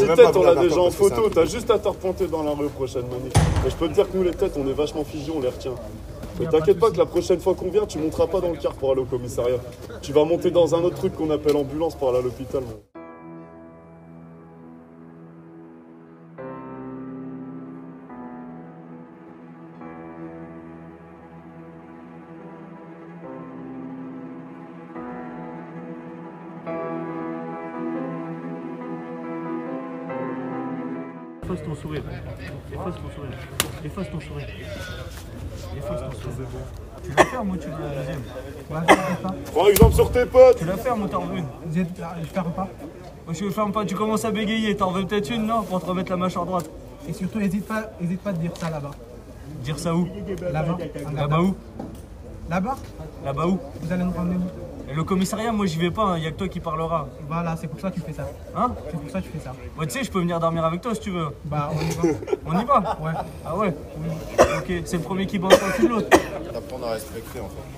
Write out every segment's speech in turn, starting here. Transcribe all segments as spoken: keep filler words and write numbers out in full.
têtes, on l'a déjà en photo. T'as juste à te repointer dans la rue prochaine manif. Mais je peux te dire que nous, les têtes, on est vachement figés, on les retient. Mais t'inquiète pas que la prochaine fois qu'on vient, tu monteras pas dans le car pour aller au commissariat. Tu vas monter dans un autre truc qu'on appelle ambulance pour aller à l'hôpital. Efface ton sourire. Efface ton sourire. Efface ton sourire. Efface ton sourire. Tu vas faire, moi, tu veux la deuxième. Prends exemple sur tes potes. Tu vas faire, moi, t'en veux une. Je ferme pas. Moi, je ferme pas, tu commences à bégayer. T'en veux peut-être une, non? Pour te remettre la mâchoire droite. Et surtout, n'hésite pas, hésite pas de dire ça là-bas. Dire ça où? Là-bas. Là-bas où? Là-bas? Là-bas où? Vous allez nous ramener où? Et le commissariat, moi, j'y vais pas. Il hein. Y a que toi qui parlera. Voilà, c'est pour ça que tu fais ça. Hein? C'est pour ça que tu fais ça. Ouais, tu sais, je peux venir dormir avec toi si tu veux. Bah, on y va. On y va? Ouais. Ah ouais? Oui. Ok, c'est le premier qui bande pas le l'autre. T'apprends à respecter en fait.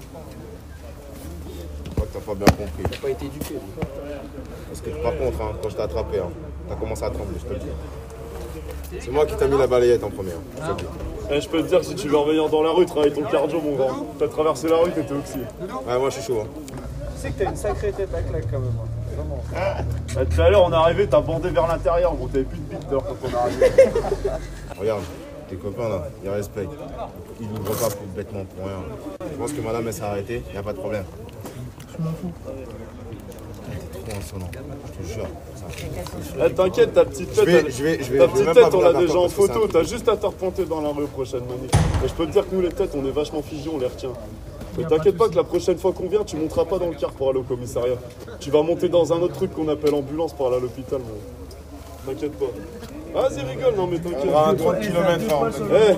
Je crois que t'as pas bien compris. T'as pas été éduqué. Parce que par contre, hein, quand je t'ai attrapé, hein, t'as commencé à trembler, je te le dis. C'est moi qui t'ai mis la balayette en premier. Hein, je te le dis. Eh, je peux te dire que si tu veux revenir dans la rue, travaille ton cardio, mon grand. T'as traversé la rue, t'étais oxy. Ouais, moi je suis chaud. Hein. Tu sais que t'as une sacrée tête à claque quand même. Hein. Vraiment. Ah, tout à l'heure, on est arrivé, t'as bandé vers l'intérieur. Bon, t'avais plus de bite quand on est arrivé. Regarde, tes copains là, ils respectent. Ils n'ouvrent pas pour bêtement pour rien. Je pense que madame elle s'est arrêtée, y a pas de problème. Je m'en fous. Trop insolent, je te jure. Eh, t'inquiète, ta petite tête, Je vais- elle- je vais- je vais- ta je vais petite même tête, pas on vous l'a la déjà en raconter, c'est photo. un T'as truc. juste à te repointer dans la rue prochaine manif. Mais je peux te dire que nous, les têtes, on est vachement figés, on les retient. Mais t'inquiète pas que la prochaine fois qu'on vient, tu monteras pas dans le car pour aller au commissariat. Tu vas monter dans un autre truc qu'on appelle ambulance pour aller à l'hôpital. T'inquiète pas. Vas-y, rigole, non mais t'inquiète. On aura un trois kilomètres en fait. Eh,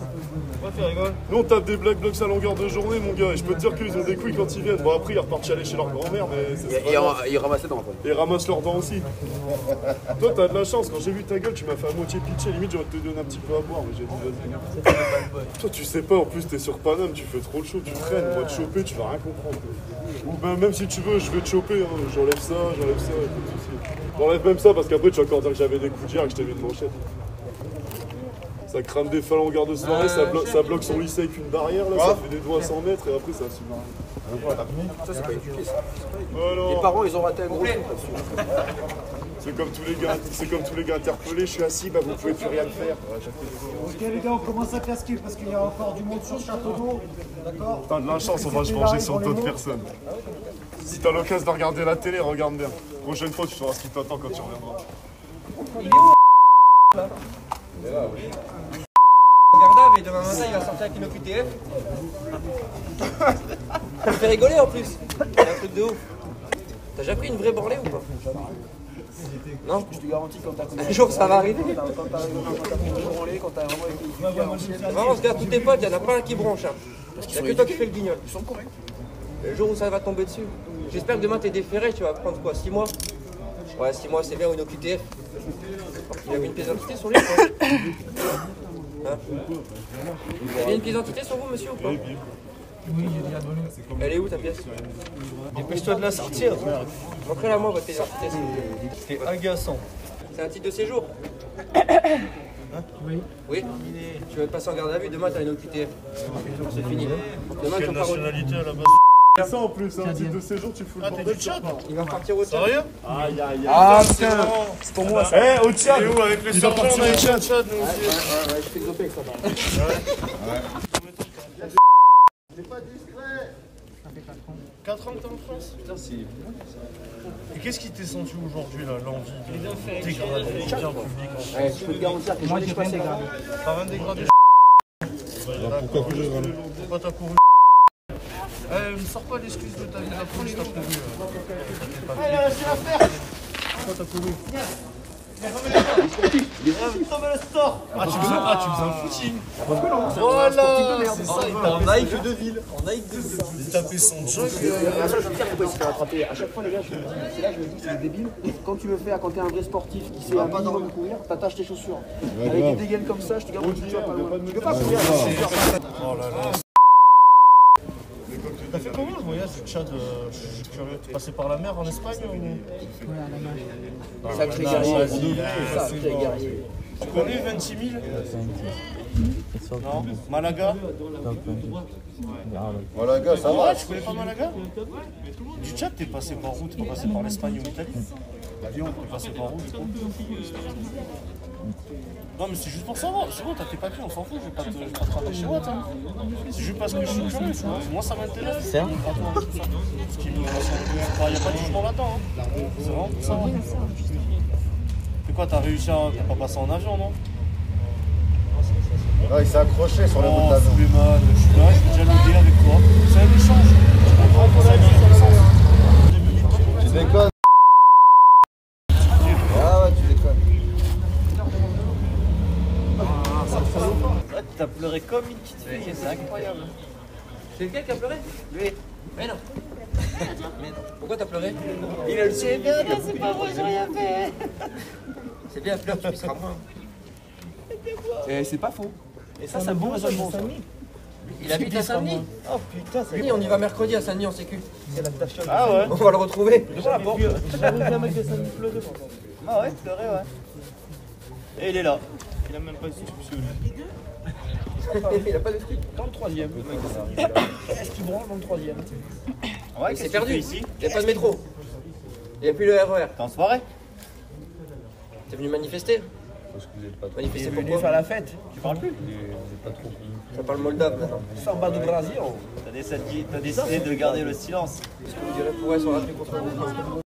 nous on tape des black blocs à longueur de journée, mon gars, et je peux te dire qu'ils ont des couilles quand ils viennent. Bon, après ils repartent chialer chez leur grand-mère, mais c'est Et, et, et ils ramassent les dents quoi. et ramassent leurs dents aussi. Toi t'as de la chance, quand j'ai vu ta gueule, tu m'as fait à moitié pitcher, limite j'aurais te donné un petit peu à boire, mais j'ai dit vas-y. Toi tu sais pas, en plus t'es sur Paname, tu fais trop le show, tu traînes, on va te choper, tu vas rien comprendre. Ou ben même si tu veux, je vais te choper, hein. J'enlève ça, j'enlève ça, et pas de soucis. J'enlève même ça parce qu'après tu vas encore dire que j'avais des coups de gire et que je t'ai mis une manchette. Ça crame des phalangues de soirée, ça, blo ça bloque son lycée avec une barrière, là, ça fait des doigts à cent mètres et après ça assume rien. Ça c'est pas éduqué ça. Alors, Les parents ils ont raté un gros truc là-dessus. c'est comme tous les gars, c'est comme tous les gars interpellés, je suis assis, bah vous pouvez plus rien faire. Ok les gars, on commence à casquer parce qu'il y a encore du monde sur le château d'eau. D'accord? T'as de la chance, on va se venger sur d'autres personnes. Si t'as l'occasion de regarder la télé, regarde bien. Prochaine fois, tu sauras ce qui t'attend quand tu reviendras. Regarde, mais demain matin il va sortir avec une O Q T F. Ça me fait rigoler en plus. C'est un truc de ouf. T'as déjà pris une vraie branlée ou pas? Non? Je te garantis quand t'as Un jour ça va arriver. quand t'as pris une branlée, quand t'as vraiment été éduqué à l'ancienne. Vraiment, regarde tous tes potes, il y en a pas un qui bronche. Hein. Il y a que toi qui fais le guignol. Ils sont corrects. Le jour où ça va tomber dessus. J'espère que demain t'es déféré, tu vas prendre quoi? six mois? Ouais, six mois c'est bien, ou une O Q T F. Il y avait une pièce d'identité sur lui ou pas? Hein? Il y avait une pièce d'identité sur vous, monsieur, ou pas? Oui, j'ai déjà donné. Elle est où ta pièce? Dépêche-toi de la sortir. Montrez-la moi votre pièce d'identité. T'es agaçant. C'est un titre de séjour? Oui. Oui. Tu vas te passer en garde à vue, demain t'as une O Q T F. C'est fini. Demain Quelle ton parole. nationalité à la base? C'est ça en plus, un titre de séjour, tu fous le bordel. Il va repartir au Tchad. Sérieux? Aïe aïe aïe. Ah putain, c'est pour moi ça. Eh, au Tchad. Et où avec les sergents, on a été au Tchad nous aussi. Ouais, ouais, je fais doper avec ça. quatre ans que t'es en France? Putain, c'est. Et qu'est-ce qui t'est senti aujourd'hui là, l'envie de dégrader le bien public en France? Ouais, je peux te garantir que Moi, je j'ai vais rien passer dégradé. T'as rien dégradé? Pourquoi que je vais Pourquoi t'as couru? Eh, ne sors pas l'excuse de ta vie, la police t'a prévenu. Allez, lâchez l'affaire. Pourquoi t'as couru? Sauve le store. Ah, tu faisais, ah, tu faisais un footing. Voilà, c'est ça, il t'a en Nike de ville. En Nike de ville. Il tapait son jog. La seule chose, c'est pourquoi il s'est fait rattraper. À chaque fois, les gars, je me dis, c'est là, je me dis, c'est débile. Quand tu me fais, quand t'es un vrai sportif qui sait un minimum courir, t'attaches tes chaussures. Avec des dégaines comme ça, je te garantis que tu vas pas loin. Tu peux pas courir. Oh là là. T'as fait comment le voyage du Tchad, euh, je suis curieux. T'es passé par la mer en Espagne ou... Ouais, à la nage. Sacré Non, guerrier. vas-y, Sacré guerrier. Tu connais vingt-six mille? Non. Malaga? Malaga, ça Ah va. ouais, tu connais pas Malaga? Du Tchad, t'es passé par où? T'es pas passé par l'Espagne ou l'Italie? L'avion, t'es passé par où du coup? Non mais c'est juste pour savoir, c'est bon, t'as tes papiers, on s'en fout, je vais pas te, je vais pas te travailler chez Watt. Hein. C'est juste parce que je suis curieux, tu vois. Moi ça m'intéresse. C'est ça? Parce qu'il me il n'y a pas de jugement là-dedans. Hein. C'est vraiment pour savoir. C'est quoi, t'as réussi à. T'as pas passé en avion, non? Ah, il s'est accroché sur le bout de Oh, l'avion. Suleiman, je suis là, je vais déjà l'aider avec toi. C'est un échange. Tu comprends? C'est un échange. Tu déconnes. Ah ouais, tu déconnes. Ouais, t'as pleuré comme une petite fille, c'est incroyable. C'est lequel qui a pleuré? Lui, Mais non. Mais non. Pourquoi t'as pleuré? il a le c'est bien, c'est pas vrai, j'ai rien fait. C'est bien, pleure, tu seras moins. Et c'est pas faux. Et ça, c'est un bon raisonnement. ça. Il habite à Saint-Denis. Oh putain, c'est Oui, on y va mercredi à Saint-Denis en sécu. Ah ouais? On va le retrouver. devant la porte. J'avais vu un mec de Saint-Denis pleurer. Ah ouais, pleurer, ouais. Et il est là. Il a même pas su Il a pas de truc. Dans le troisième. Est-ce qu'il branle dans le troisième? Ouais, Il s'est perdu. Il n'y a pas de métro. Il n'y a plus le R E R. T'es en soirée? T'es venu manifester? Manifester pourquoi? la fête. Tu parles plus? Ça parle moldave maintenant. Samba du Brésil. T'as décidé, t'as décidé de garder le silence. Parce que vous direz pourquoi ils sont rappelés contre vous.